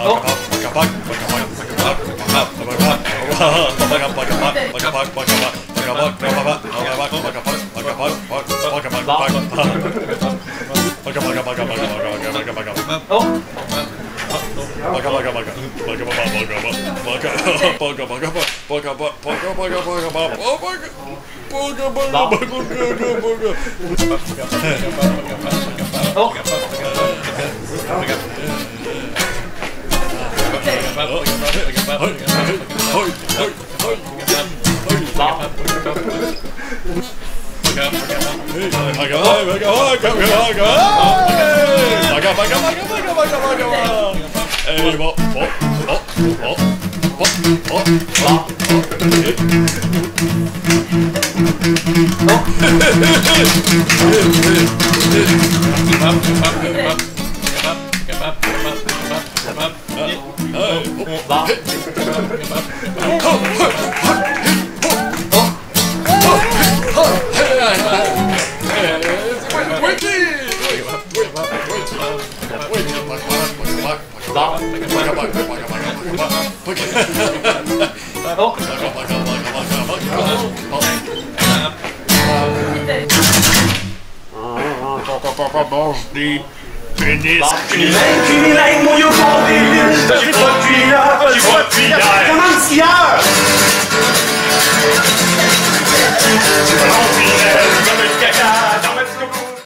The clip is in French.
Mange des pénis. Mon yo font des villes, j'ai pas de cuillère, j'ai pas de cuillère. Comment de scieur? Mon filet, comme une caca.